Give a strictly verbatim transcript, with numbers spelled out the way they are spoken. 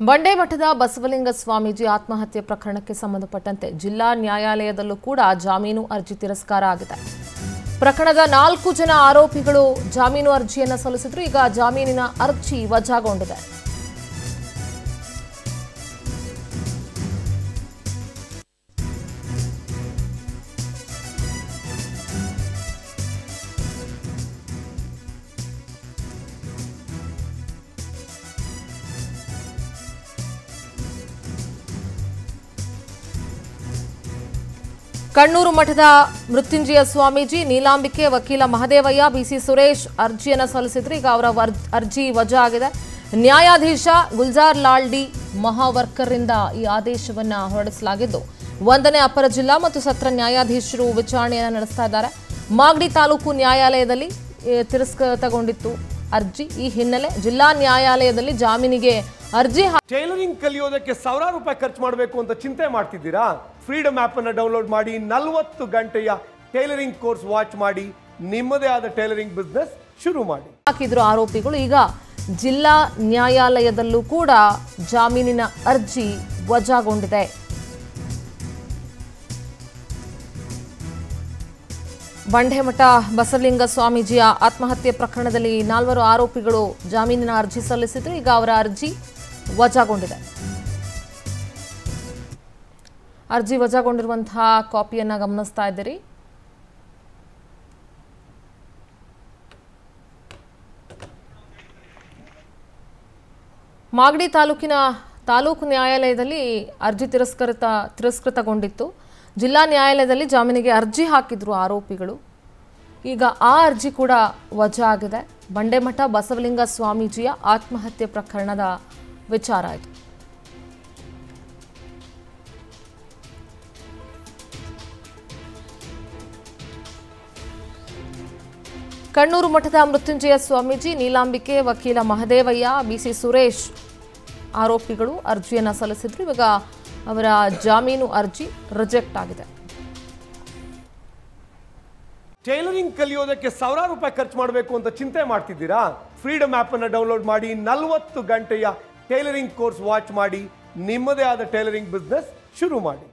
ಬಂಡೇಮಠದ ಬಸವಲಿಂಗ ಸ್ವಾಮೀಜಿ ಆತ್ಮಹತ್ಯೆ ಪ್ರಕರಣಕ್ಕೆ ಸಂಬಂಧಪಟ್ಟಂತೆ ಜಿಲ್ಲಾ ನ್ಯಾಯಾಲಯದಲ್ಲೂ ಕೂಡ ಜಾಮೀನು ಅರ್ಜಿ ತಿರಸ್ಕಾರ ಆಗಿದೆ. ಪ್ರಕರಣದ ನಾಲ್ಕು ಜನ ಆರೋಪಿಗಳು ಜಾಮೀನು ಅರ್ಜಿಯನ್ನು ಸಲ್ಲಿಸಿದ್ರು. ಈಗ ಜಾಮೀನಿನ ಅರ್ಜಿ ವಜಾಗೊಂಡಿದೆ. ಕಣ್ಣೂರು ಮಠದ ಮೃತ್ಯುಂಜಯ ಸ್ವಾಮೀಜಿ, ನೀಲಾಂಬಿಕೆ, ವಕೀಲ ಮಹದೇವಯ್ಯ, ಬಿಸಿ ಸುರೇಶ್ ಅರ್ಜಿಯನ್ನು ಸಲ್ಲಿಸಿದ್ರು. ಈಗ ಅವರ ಅರ್ಜಿ ವಜಾ ಆಗಿದೆ. ನ್ಯಾಯಾಧೀಶ ಗುಲ್ಜಾರ್ ಲಾಲ್ ಡಿ ಮಹಾವರ್ಕರ್ರಿಂದ ಈ ಆದೇಶವನ್ನು ಹೊರಡಿಸಲಾಗಿದ್ದು, ಒಂದನೇ ಅಪರ ಜಿಲ್ಲಾ ಮತ್ತು ಸತ್ರ ನ್ಯಾಯಾಧೀಶರು ವಿಚಾರಣೆಯನ್ನು ನಡೆಸ್ತಾ ಇದ್ದಾರೆ. ಮಾಗಡಿ ತಾಲೂಕು ನ್ಯಾಯಾಲಯದಲ್ಲಿ ತಿರಸ್ಕೃತಗೊಂಡಿತ್ತು ಅರ್ಜಿ. ಈ ಹಿನ್ನೆಲೆ ಜಿಲ್ಲಾ ನ್ಯಾಯಾಲಯದಲ್ಲಿ ಜಾಮೀನಿಗೆ ಅರ್ಜಿ. ಟೈಲರಿಂಗ್ ಕಲಿಯೋದಕ್ಕೆ ಸಾವಿರಾರು ರೂಪಾಯಿ ಖರ್ಚು ಮಾಡಬೇಕು ಅಂತ ಚಿಂತೆ ಮಾಡ್ತಿದ್ದೀರಾ? ಫ್ರೀಡಮ್ ಆಪ್ ಅನ್ನು ಡೌನ್ಲೋಡ್ ಮಾಡಿ ನಲವತ್ತು ಗಂಟೆಯ ಟೈಲರಿಂಗ್ ಕೋರ್ಸ್ ವಾಚ್ ಮಾಡಿ ನಿಮ್ಮದೇ ಆದ ಟೈಲರಿಂಗ್ ಬಿಸ್ನೆಸ್ ಶುರು ಮಾಡಿ. ಹಾಕಿದ್ರು ಆರೋಪಿಗಳು. ಈಗ ಜಿಲ್ಲಾ ನ್ಯಾಯಾಲಯದಲ್ಲೂ ಕೂಡ ಜಾಮೀನಿನ ಅರ್ಜಿ ವಜಾಗೊಂಡಿದೆ. ಬಂಡೇಮಠ ಬಸವಲಿಂಗ ಸ್ವಾಮೀಜಿಯ ಆತ್ಮಹತ್ಯೆ ಪ್ರಕರಣದಲ್ಲಿ ನಾಲ್ವರು ಆರೋಪಿಗಳು ಜಾಮೀನಿನ ಅರ್ಜಿ ಸಲ್ಲಿಸಿದ್ರು. ಈಗ ಅವರ ಅರ್ಜಿ ವಜಾಗೊಂಡಿದೆ. ಅರ್ಜಿ ವಜಾಗೊಂಡಿರುವಂತಹ ಕಾಪಿಯನ್ನು ಗಮನಿಸ್ತಾ ಇದ್ದೀರಿ. ಮಾಗಡಿ ತಾಲೂಕಿನ ತಾಲೂಕು ನ್ಯಾಯಾಲಯದಲ್ಲಿ ಅರ್ಜಿ ತಿರಸ್ಕೃತ ತಿರಸ್ಕೃತಗೊಂಡಿತ್ತು. ಜಿಲ್ಲಾ ನ್ಯಾಯಾಲಯದಲ್ಲಿ ಜಾಮೀನಿಗೆ ಅರ್ಜಿ ಹಾಕಿದ್ರು ಆರೋಪಿಗಳು. ಈಗ ಆ ಅರ್ಜಿ ಕೂಡ ವಜಾ ಆಗಿದೆ. ಬಂಡೇಮಠ ಬಸವಲಿಂಗ ಸ್ವಾಮೀಜಿಯ ಆತ್ಮಹತ್ಯೆ ಪ್ರಕರಣದ ವಿಚಾರ ಇದು. ಕಣ್ಣೂರು ಮಠದ ಮೃತ್ಯುಂಜಯ ಸ್ವಾಮೀಜಿ, ನೀಲಾಂಬಿಕೆ, ವಕೀಲ ಮಹದೇವಯ್ಯ, ಬಿಸಿ ಸುರೇಶ್ ಆರೋಪಿಗಳು ಅರ್ಜಿಯನ್ನು ಸಲ್ಲಿಸಿದ್ರು. ಇವಾಗ ಅವರ ಜಾಮೀನು ಅರ್ಜಿ ರಿಜೆಕ್ಟ್ ಆಗಿದೆ. ಟೈಲರಿಂಗ್ ಕಲಿಯೋದಕ್ಕೆ ಸಾವಿರಾರು ರೂಪಾಯಿ ಖರ್ಚು ಮಾಡಬೇಕು ಅಂತ ಚಿಂತೆ ಮಾಡ್ತಿದ್ದೀರಾ? ಫ್ರೀಡಮ್ ಆಪ್ ಅನ್ನು ಡೌನ್ಲೋಡ್ ಮಾಡಿ ನಲವತ್ತು ಗಂಟೆಯ ಟೈಲರಿಂಗ್ ಕೋರ್ಸ್ ವಾಚ್ ಮಾಡಿ ನಿಮ್ಮದೇ ಆದ ಟೈಲರಿಂಗ್ ಬಿಸ್ನೆಸ್ ಶುರು ಮಾಡಿ.